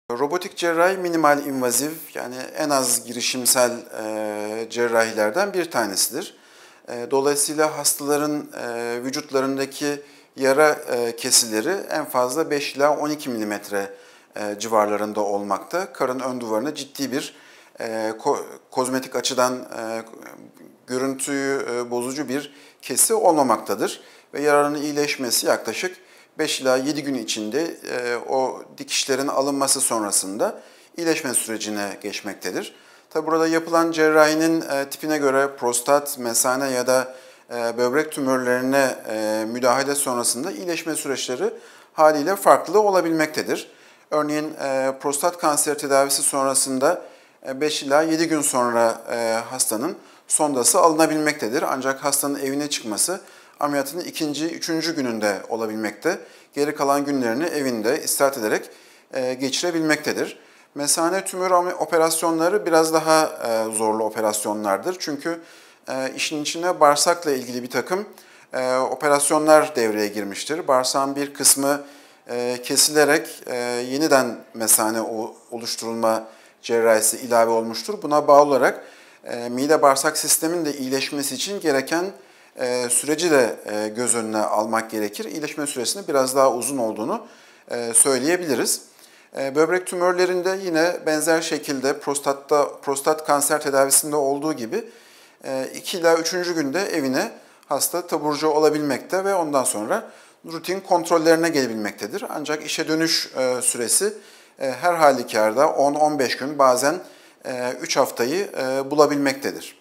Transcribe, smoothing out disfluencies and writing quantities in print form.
Robotik cerrahi minimal invaziv yani en az girişimsel cerrahilerden bir tanesidir. Dolayısıyla hastaların vücutlarındaki yara kesileri en fazla 5 ila 12 milimetre civarlarında olmakta. Karın ön duvarına ciddi bir kozmetik açıdan görüntüyü bozucu bir kesi olmamaktadır. Ve yaranın iyileşmesi yaklaşık 5 ila 7 gün içinde o dikişlerin alınması sonrasında iyileşme sürecine geçmektedir. Tabi burada yapılan cerrahinin tipine göre prostat, mesane ya da böbrek tümörlerine müdahale sonrasında iyileşme süreçleri haliyle farklı olabilmektedir. Örneğin prostat kanseri tedavisi sonrasında 5 ila 7 gün sonra hastanın sondası alınabilmektedir. Ancak hastanın evine çıkması ameliyatın ikinci, üçüncü gününde olabilmekte. Geri kalan günlerini evinde istirahat ederek geçirebilmektedir. Mesane tümörü operasyonları biraz daha zorlu operasyonlardır. Çünkü işin içine bağırsakla ilgili bir takım operasyonlar devreye girmiştir. Bağırsağın bir kısmı kesilerek yeniden mesane oluşturulma cerrahisi ilave olmuştur. Buna bağlı olarak mide bağırsak sistemin de iyileşmesi için gereken süreci de göz önüne almak gerekir. İyileşme süresinin biraz daha uzun olduğunu söyleyebiliriz. Böbrek tümörlerinde yine benzer şekilde prostat kanser tedavisinde olduğu gibi 2 ila 3. günde evine hasta taburcu olabilmekte ve ondan sonra rutin kontrollerine gelebilmektedir. Ancak işe dönüş süresi her halükarda 10-15 gün bazen 3 haftayı bulabilmektedir.